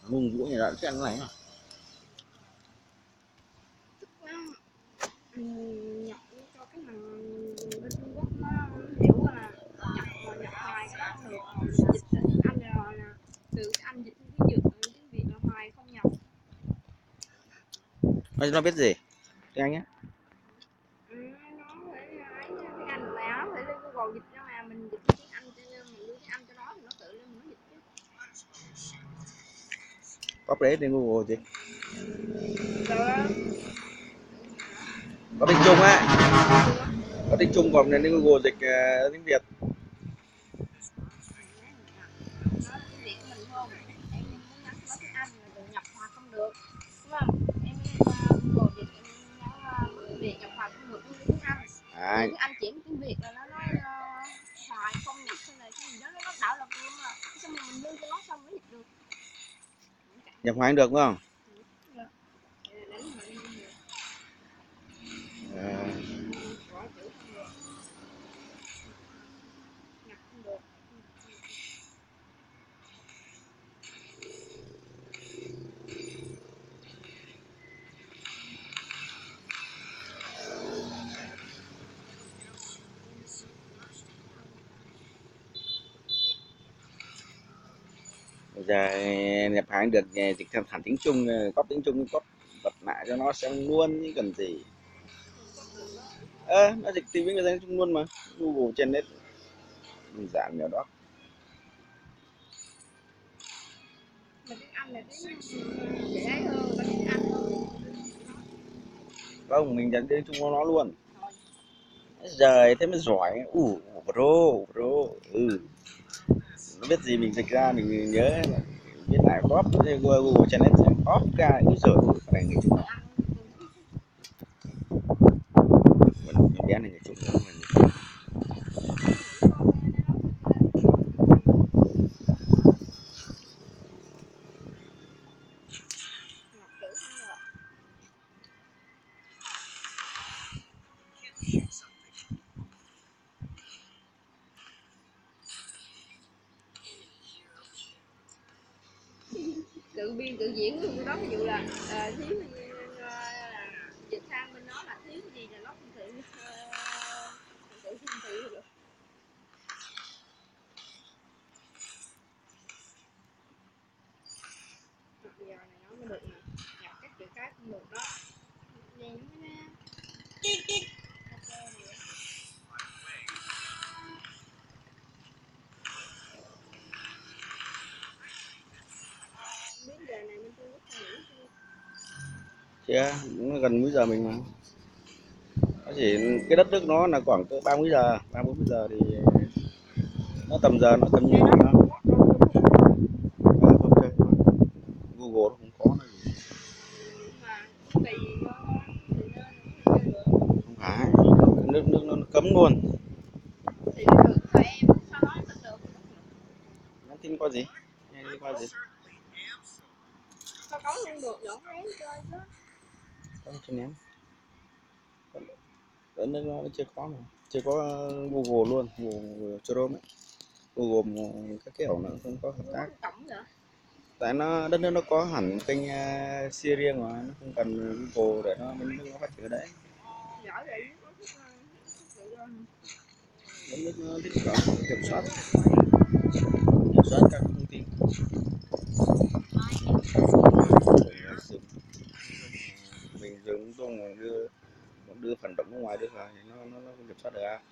Vùng Vũ nhà đã thích ăn cái này mà. Nhập cho cái thằng bên Trung Quốc nó hiểu là nhập hoài cái đó không được, dịch tiếng Anh rồi nè, từ cái Anh dịch tiếng Việt tiếng Việt là hoài không nhập. Nó biết gì? Tiếng Anh á? Nó phải ấy tiếng Anh mà nó phải lên Google dịch ra mà mình dịch tiếng Anh cho mình đưa tiếng Anh cho nó thì nó tự lên nó dịch chứ. Copy đấy trên Google gì? Được. Có tiếng Trung á. Có tiếng Trung còn nên đến Google dịch tiếng Việt. Nói tiếng Việt của mình không? Em muốn nhắn nói tiếng Anh là đừng nhập hòa không được, đúng không? Em Google dịch em nhắn tiếng Việt nhập hòa không được, nhưng tiếng Anh. À, Tiếng Anh chuyển tiếng Việt là nó nói hoài không nhập hay là cái gì đó nó đảo lộn luôn mà. Xong rồi mình đưa cho nó xong mới dịch được. nhập hoài được đúng không? À, Gọi chữ không được. Nhập không được. bây giờ nhập hàng được dịch thành thẳng tiếng Trung, có tiếng Trung có bật lại cho nó xem luôn chứ cần gì. Nó dịch tiếng Việt sang Trung luôn mà. Google trên net đơn giản nhiều đó. Mà tiếng Anh là tiếng dễ hơn, có tiếng Anh hơn. Không, mình dẫn tiếng Trung nó luôn. Giời, thế mới giỏi. Bro. Nó biết gì mình dịch ra mình nhớ biết lại copy Google Translate xem copy ra cái rồi cái này người Trung mình bé này người Trung nữa mình. Tự biên tự diễn luôn đó, ví dụ là thiếu là dịch sang bên đó là thiếu gì là nó không tự không tự được. Giờ này nó mới được nè, nhập các chữ cái không được đó. Vậy mới nè. Biết giờ này bên Trung Quốc nghỉ Chưa, nó gần múi giờ mình mà. Nó chỉ cái đất nước nó là khoảng cỡ 30 giờ, 30 giờ thì nó tầm giờ nó tầm nhìn nó. Không chơi Google nó không có nó gì. mà tùy Không phải nước nước nó cấm luôn. thì được thôi em sao nói tin được. Nó tin qua gì? Nghe tin qua gì? Sao có không được vẫn em chơi chứ. Không cho ném. Ở nước nó chưa có mà. Chưa có Google luôn, Google Chrome ấy. Google các kiểu nó không có hợp tác. Tổng vậy. Tại nó đất nước nó có hẳn kênh Siri riêng mà nó không cần Google để nó bên nước nó phát triển ở đấy. Giỏi vậy Đất nước nó thích có kiểm soát các thông tin. Mình dùng tôi đưa phản động nước ngoài được rồi nó không kiểm soát được à.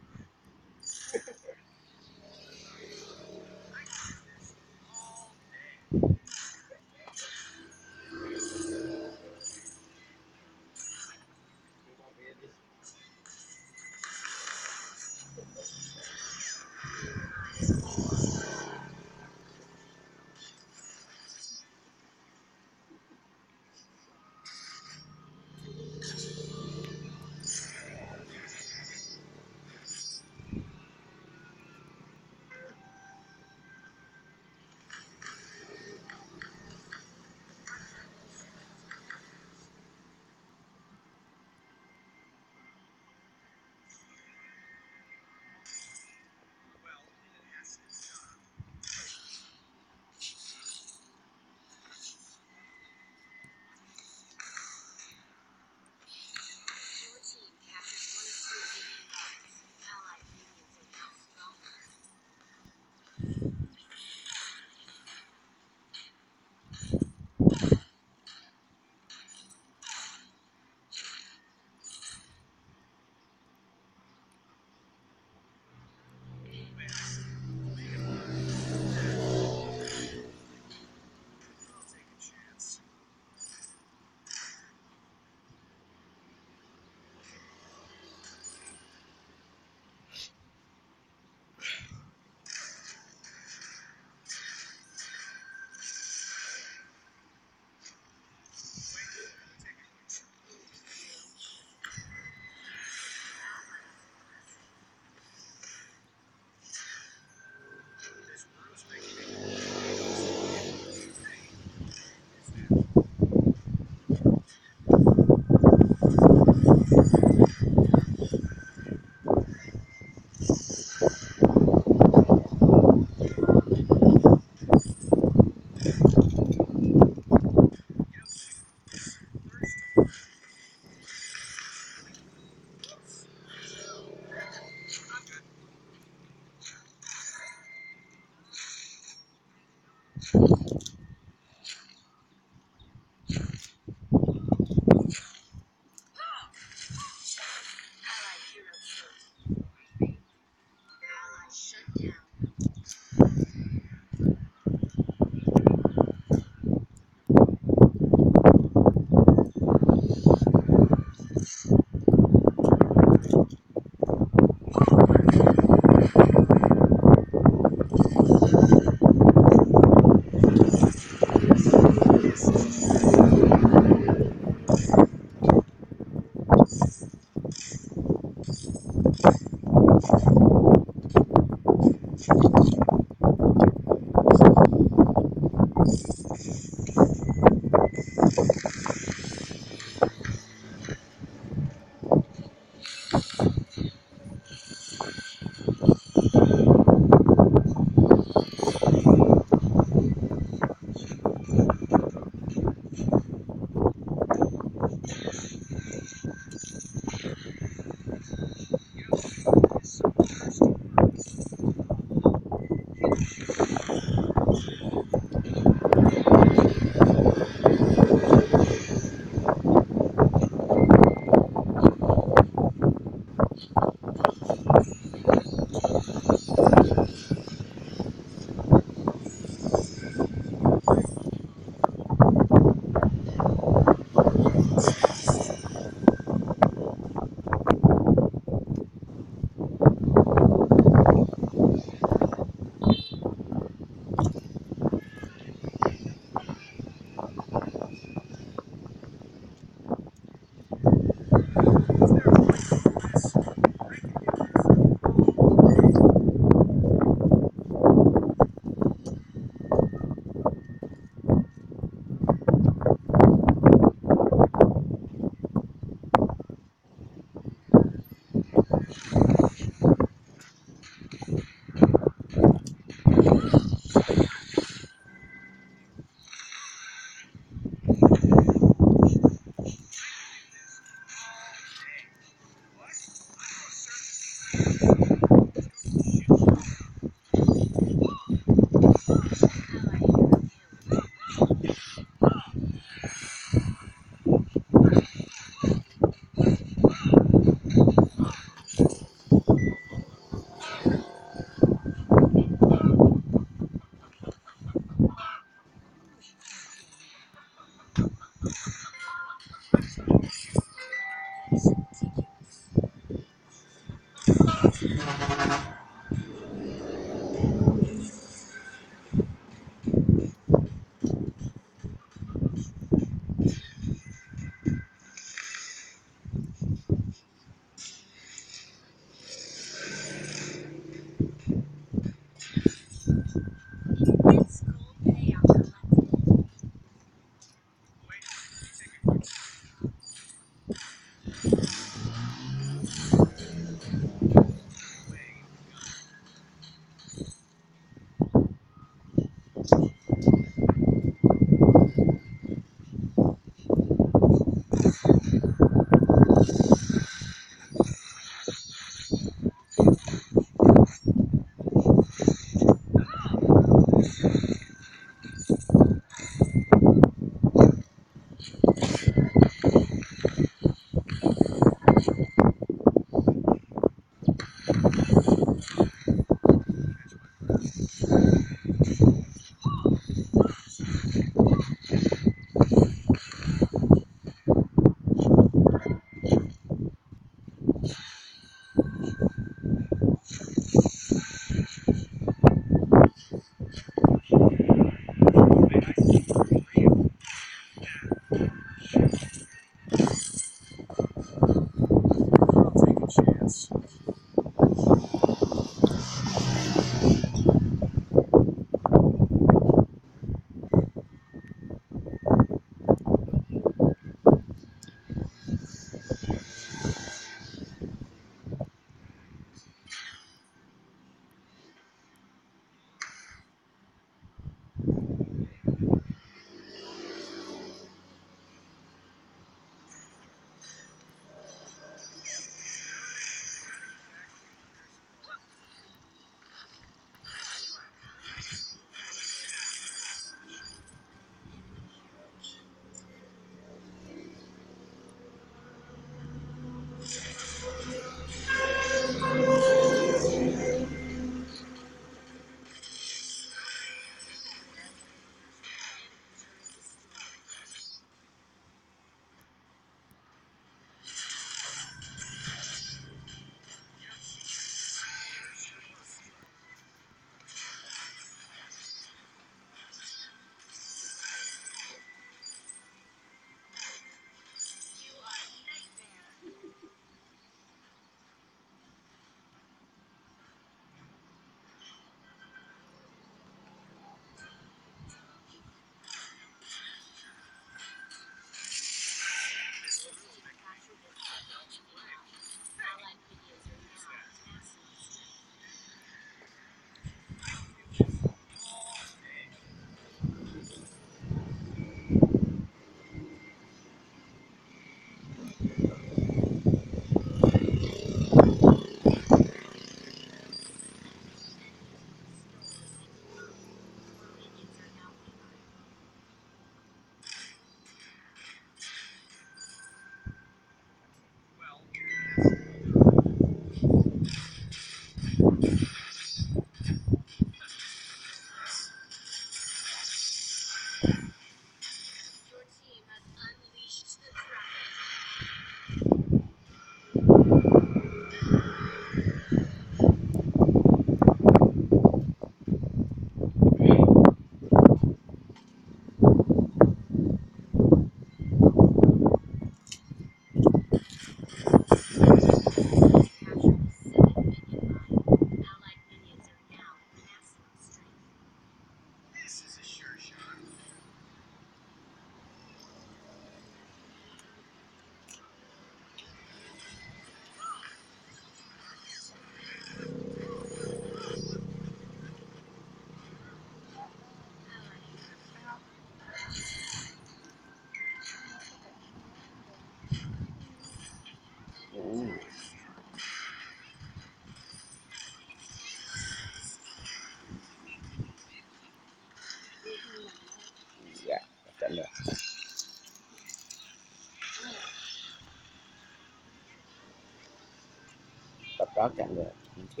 Đó chặn được mình biết.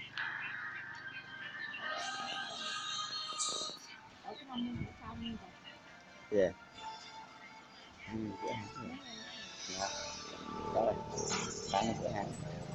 ở cái mâm của xong rồi. Yeah. Dạ. Đó rồi, bán cửa hàng.